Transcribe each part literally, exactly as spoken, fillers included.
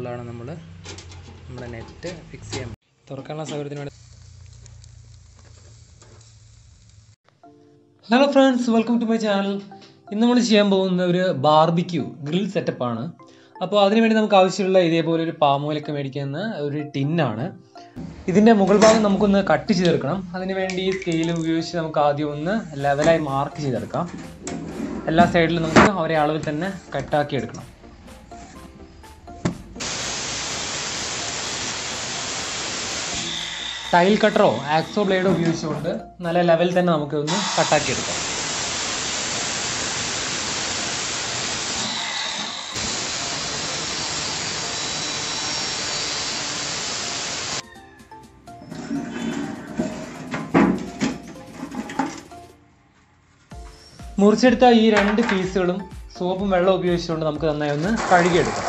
ഹോളിലാണ് നമ്മൾ നമ്മുടെ net fix ചെയ്യാൻ തുറക്കാനുള്ള സൗകര്യത്തിന് വേണ്ടി. Hello friends, welcome to my channel. ഇന്ന് നമ്മൾ ചെയ്യാൻ പോകുന്ന ഒരു ബാർബിക്യൂ ഗ്രിൽ സെറ്റപ്പാണ്. അപ്പോൾ അതിനുവേണ്ടി നമുക്ക് ആവശ്യമുള്ള ഇതേപോലെ ഒരു പാമോയിലൊക്കെ മേടിക്കുന്ന ഒരു ടിന്നാണ്. ഇതിൻ്റെ മുകൾ ഭാഗം നമുക്കൊന്ന് കട്ട് ചെയ്തെടുക്കണം. അതിനുവേണ്ടി സ്കെയിൽ ഉപയോഗിച്ച് നമുക്ക് ആദ്യം ഒന്ന് ലെവലായി മാർക്ക് ചെയ്തെടുക്കാം. എല്ലാ സൈഡിലും നമുക്ക് ഒരേ അളവിൽ തന്നെ കട്ടാക്കി എടുക്കണം. ടൈൽ കട്ടറോ ആക്സോ ബ്ലേഡോ ഉപയോഗിച്ചുകൊണ്ട് നല്ല ലെവൽ തന്നെ നമുക്ക് ഒന്ന് കട്ടാക്കി എടുക്കാം. മുറിച്ചെടുത്ത ഈ രണ്ട് പീസുകളും സോപ്പും വെള്ളം ഉപയോഗിച്ചുകൊണ്ട് നമുക്ക് നന്നായി ഒന്ന് കഴുകിയെടുക്കാം.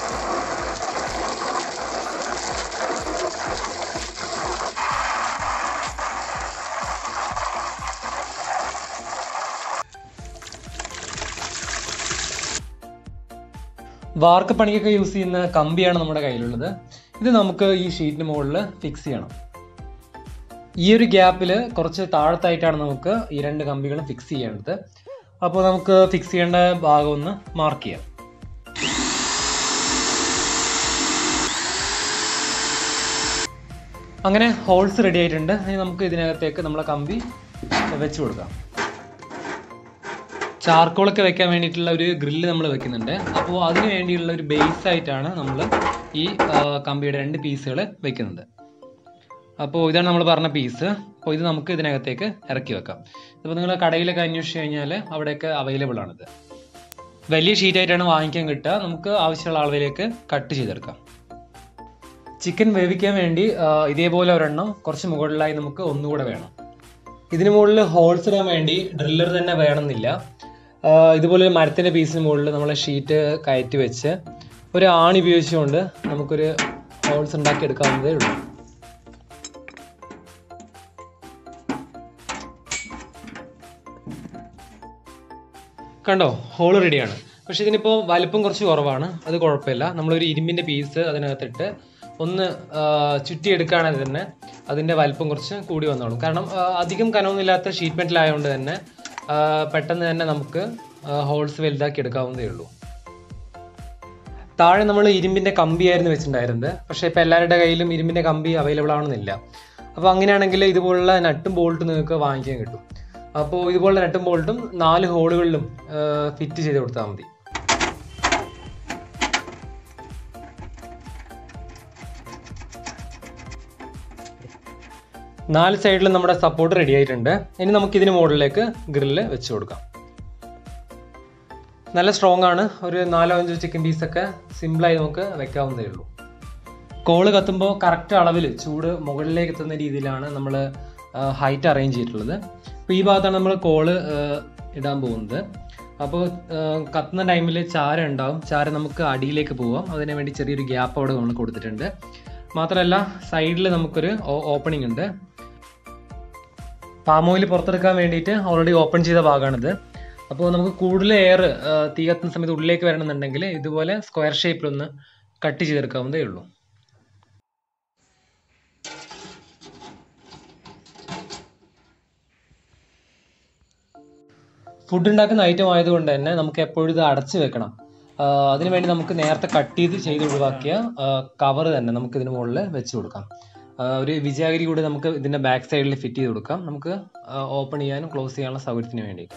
വാർക്ക് പണിക്കൊക്കെ യൂസ് ചെയ്യുന്ന കമ്പിയാണ് നമ്മുടെ കയ്യിലുള്ളത്. ഇത് നമുക്ക് ഈ ഷീറ്റിന് മുകളിൽ ഫിക്സ് ചെയ്യണം. ഈ ഒരു ഗ്യാപ്പിൽ കുറച്ച് താഴത്തായിട്ടാണ് നമുക്ക് ഈ രണ്ട് കമ്പികളും ഫിക്സ് ചെയ്യേണ്ടത്. അപ്പോൾ നമുക്ക് ഫിക്സ് ചെയ്യേണ്ട ഭാഗം ഒന്ന് മാർക്ക് ചെയ്യാം. അങ്ങനെ ഹോൾസ് റെഡി ആയിട്ടുണ്ട്. ഇനി നമുക്ക് ഇതിനകത്തേക്ക് നമ്മളെ കമ്പി വെച്ച് കൊടുക്കാം. ചാർക്കോളൊക്കെ വെക്കാൻ വേണ്ടിയിട്ടുള്ള ഒരു ഗ്രില്ല് നമ്മൾ വെക്കുന്നുണ്ട്. അപ്പോൾ അതിന് വേണ്ടിയുള്ള ഒരു ബേസ് ആയിട്ടാണ് നമ്മൾ ഈ കമ്പിയുടെ രണ്ട് പീസുകൾ വെക്കുന്നത്. അപ്പോൾ ഇതാണ് നമ്മൾ പറഞ്ഞ പീസ്. അപ്പോൾ ഇത് നമുക്ക് ഇതിനകത്തേക്ക് ഇറക്കി വെക്കാം. ഇപ്പോൾ നിങ്ങൾ കടയിലൊക്കെ അന്വേഷിച്ച് കഴിഞ്ഞാൽ അവിടെയൊക്കെ അവൈലബിൾ ആണിത്. വലിയ ഷീറ്റായിട്ടാണ് വാങ്ങിക്കാൻ കിട്ടുക. നമുക്ക് ആവശ്യമുള്ള അളവിലേക്ക് കട്ട് ചെയ്തെടുക്കാം. ചിക്കൻ വേവിക്കാൻ വേണ്ടി ഇതേപോലെ ഒരെണ്ണം കുറച്ച് മുകളിലായി നമുക്ക് ഒന്നുകൂടെ വേണം. ഇതിന് മുകളിൽ ഹോൾസ് ഇടാൻ വേണ്ടി ഡ്രില്ലർ തന്നെ വേണമെന്നില്ല. ഇതുപോലെ മരത്തിൻ്റെ പീസിന് മുകളിൽ നമ്മളെ ഷീറ്റ് കയറ്റി വെച്ച് ഒരു ആണി ഉപയോഗിച്ചുകൊണ്ട് നമുക്കൊരു ഹോൾസ് ഉണ്ടാക്കി എടുക്കാവുന്നതേ ഉള്ളൂ. കണ്ടോ, ഹോൾ റെഡിയാണ്. പക്ഷെ ഇതിനിപ്പോൾ വലിപ്പം കുറച്ച് കുറവാണ്. അത് കുഴപ്പമില്ല. നമ്മളൊരു ഇരുമ്പിൻ്റെ പീസ് അതിനകത്തിട്ട് ഒന്ന് ചുറ്റിയെടുക്കുകയാണെങ്കിൽ തന്നെ അതിൻ്റെ വലിപ്പം കുറച്ച് കൂടി വന്നോളും. കാരണം അധികം കനമൊന്നുമില്ലാത്ത ഷീറ്റ് മെറ്റൽ ആയതുകൊണ്ട് തന്നെ പെട്ടെന്ന് തന്നെ നമുക്ക് ഹോൾസ് വലുതാക്കി എടുക്കാവുന്നതേ ഉള്ളൂ. താഴെ നമ്മൾ ഇരുമ്പിൻ്റെ കമ്പിയായിരുന്നു വെച്ചിട്ടുണ്ടായിരുന്നത്. പക്ഷേ ഇപ്പോൾ എല്ലാവരുടെ കയ്യിലും ഇരുമ്പിൻ്റെ കമ്പി അവൈലബിൾ ആവണമെന്നില്ല. അപ്പോൾ അങ്ങനെയാണെങ്കിൽ ഇതുപോലുള്ള നട്ടും ബോൾട്ടും നിങ്ങൾക്ക് വാങ്ങിക്കാൻ കിട്ടും. അപ്പോൾ ഇതുപോലുള്ള നട്ടും ബോൾട്ടും നാല് ഹോളുകളിലും ഫിറ്റ് ചെയ്ത് കൊടുത്താൽ മതി. നാല് സൈഡിലും നമ്മുടെ സപ്പോർട്ട് റെഡി ആയിട്ടുണ്ട്. ഇനി നമുക്ക് ഇതിന് മുകളിലേക്ക് ഗ്രില്ല് വെച്ച് കൊടുക്കാം. നല്ല സ്ട്രോങ് ആണ്. ഒരു നാലോ അഞ്ചോ ചിക്കൻ പീസൊക്കെ സിമ്പിളായി നമുക്ക് വെക്കാവുന്നതേ ഉള്ളൂ. കോള് കത്തുമ്പോൾ കറക്റ്റ് അളവിൽ ചൂട് മുകളിലേക്ക് എത്തുന്ന രീതിയിലാണ് നമ്മൾ ഹൈറ്റ് അറേഞ്ച് ചെയ്തിട്ടുള്ളത്. അപ്പോൾ ഈ ഭാഗത്താണ് നമ്മൾ കോള് ഇടാൻ പോകുന്നത്. അപ്പോൾ കത്തുന്ന ടൈമിൽ ചാര ഉണ്ടാവും. ചാര നമുക്ക് അടിയിലേക്ക് പോവാം. അതിനു വേണ്ടി ചെറിയൊരു ഗ്യാപ്പ് അവിടെ നമ്മൾ കൊടുത്തിട്ടുണ്ട്. മാത്രമല്ല സൈഡിൽ നമുക്കൊരു ഓപ്പണിംഗ് ഉണ്ട്. പാമോയിൽ പുറത്തെടുക്കാൻ വേണ്ടിയിട്ട് ഓൾറെഡി ഓപ്പൺ ചെയ്ത ഭാഗമാണിത്. അപ്പോൾ നമുക്ക് കൂടുതൽ എയർ തീ കത്തുന്ന സമയത്ത് ഉള്ളിലേക്ക് വരണമെന്നുണ്ടെങ്കിൽ ഇതുപോലെ സ്ക്വയർ ഷേപ്പിലൊന്ന് കട്ട് ചെയ്തെടുക്കാവുന്നതേ ഉള്ളൂ. ഫുഡ് ഉണ്ടാക്കുന്ന ഐറ്റം ആയതുകൊണ്ട് തന്നെ നമുക്ക് എപ്പോഴും ഇത് അടച്ചു വെക്കണം. അതിനുവേണ്ടി നമുക്ക് നേരത്തെ കട്ട് ചെയ്ത് ചെയ്ത് ഒഴിവാക്കിയ കവർ തന്നെ നമുക്ക് ഇതിന് മുകളിൽ വെച്ച് കൊടുക്കാം. ഒരു വിജാഗിരി കൂടി നമുക്ക് ഇതിൻ്റെ ബാക്ക് സൈഡിൽ ഫിറ്റ് ചെയ്ത് കൊടുക്കാം. നമുക്ക് ഓപ്പൺ ചെയ്യാനും ക്ലോസ് ചെയ്യാനുള്ള സൗകര്യത്തിന് വേണ്ടിയിട്ട്.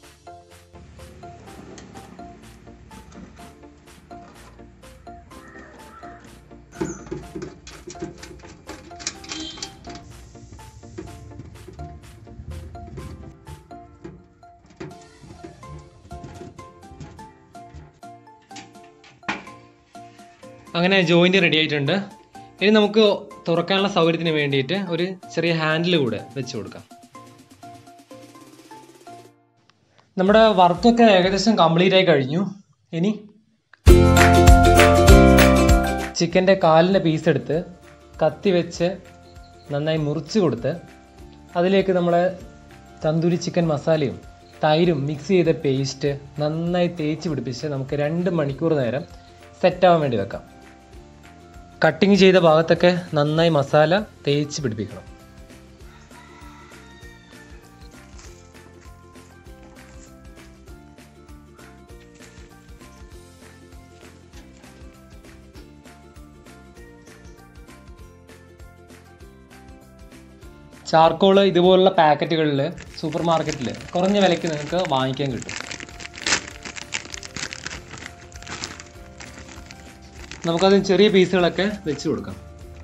അങ്ങനെ ജോയിന്റ് റെഡി ആയിട്ടുണ്ട്. ഇനി നമുക്ക് തുറക്കാനുള്ള സൗകര്യത്തിന് വേണ്ടിയിട്ട് ഒരു ചെറിയ ഹാൻഡിൽ കൂടെ വെച്ച് കൊടുക്കാം. നമ്മുടെ വർക്കൊക്കെ ഏകദേശം കംപ്ലീറ്റ് ആയി കഴിഞ്ഞു. ഇനി ചിക്കൻ്റെ കാലിൻ്റെ പീസ് എടുത്ത് കത്തി വെച്ച് നന്നായി മുറിച്ച് കൊടുത്ത് അതിലേക്ക് നമ്മളെ തന്തൂരി ചിക്കൻ മസാലയും തൈരും മിക്സ് ചെയ്ത പേസ്റ്റ് നന്നായി തേച്ച് പിടിപ്പിച്ച് നമുക്ക് രണ്ട് മണിക്കൂർ നേരം സെറ്റാവാൻ വേണ്ടി വെക്കാം. കട്ടിങ് ചെയ്ത ഭാഗത്തൊക്കെ നന്നായി മസാല തേച്ച് പിടിപ്പിക്കണം. ചാർക്കോൾ ഇതുപോലുള്ള പാക്കറ്റുകളിൽ സൂപ്പർ മാർക്കറ്റിൽ കുറഞ്ഞ വിലയ്ക്ക് നിങ്ങൾക്ക് വാങ്ങിക്കാൻ കിട്ടും. നമുക്കത് ചെറിയ പീസുകളൊക്കെ വെച്ച് കൊടുക്കാം.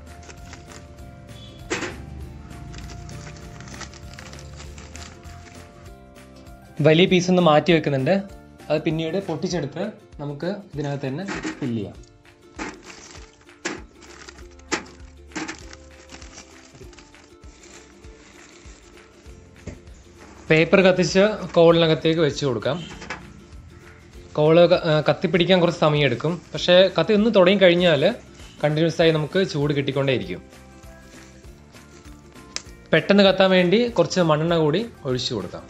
വലിയ പീസൊന്ന് മാറ്റി വെക്കുന്നുണ്ട്. അത് പിന്നീട് പൊട്ടിച്ചെടുത്ത് നമുക്ക് ഇതിനകത്ത് തന്നെ ഫില്ല് ചെയ്യാം. പേപ്പർ കത്തിച്ച് കോളിനകത്തേക്ക് വെച്ച് കൊടുക്കാം. കോള് കത്തിപ്പിടിക്കാൻ കുറച്ച് സമയം എടുക്കും. പക്ഷേ കത്തി ഒന്ന് തുടങ്ങി കഴിഞ്ഞാൽ കണ്ടിന്യൂസ് ആയി നമുക്ക് ചൂട് കിട്ടിക്കൊണ്ടേയിരിക്കും. പെട്ടെന്ന് കത്താൻ വേണ്ടി കുറച്ച് മണ്ണെണ്ണ കൂടി ഒഴിച്ചു കൊടുക്കാം.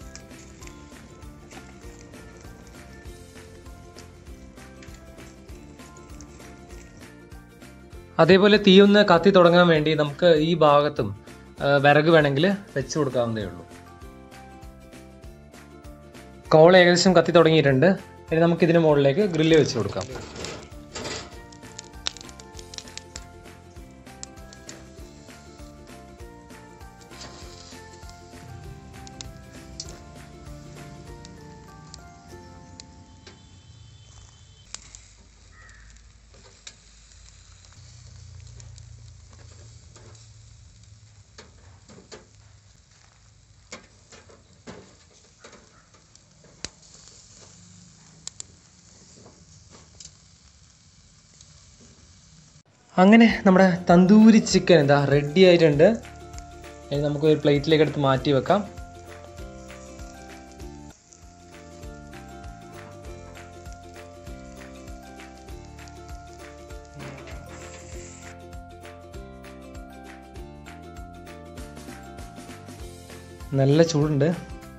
അതേപോലെ തീ ഒന്ന് കത്തി തുടങ്ങാൻ വേണ്ടി നമുക്ക് ഈ ഭാഗത്തും വിറക് വേണമെങ്കിൽ വെച്ച് കൊടുക്കാവുന്നതേ ഉള്ളൂ. കോൾ ഏകദേശം കത്തി തുടങ്ങിയിട്ടുണ്ട്. ഇനി നമുക്ക് ഇതിന് മുകളിലേക്ക് ഗ്രില്ല് വെച്ച് കൊടുക്കാം. അങ്ങനെ നമ്മുടെ തന്തൂരി ചിക്കൻ എന്താ റെഡി ആയിട്ടുണ്ട്. ഇനി നമുക്ക് ഒരു പ്ലേറ്റിലേക്ക് എടുത്ത് മാറ്റി വെക്കാം. നല്ല ചൂടുണ്ട്.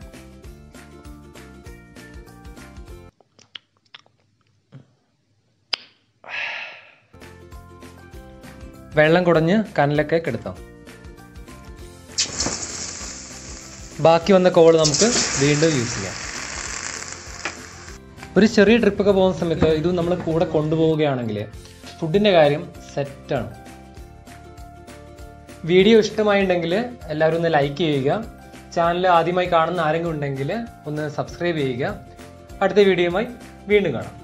വെള്ളം കുടഞ്ഞ് കനലൊക്കെ കെടുത്താം. ബാക്കി വന്ന കോള് നമുക്ക് വീണ്ടും യൂസ് ചെയ്യാം. ഒരു ചെറിയ ട്രിപ്പൊക്കെ പോകുന്ന സമയത്ത് ഇത് നമ്മൾ കൂടെ കൊണ്ടുപോവുകയാണെങ്കിൽ ഫുഡിൻ്റെ കാര്യം സെറ്റാണ്. വീഡിയോ ഇഷ്ടമായിട്ടുണ്ടെങ്കിൽ എല്ലാവരും ഒന്ന് ലൈക്ക് ചെയ്യുക. ചാനൽ ആദ്യമായി കാണുന്ന ആരെങ്കിലും ഉണ്ടെങ്കിൽ ഒന്ന് സബ്സ്ക്രൈബ് ചെയ്യുക. അടുത്ത വീഡിയോയുമായി വീണ്ടും കാണാം.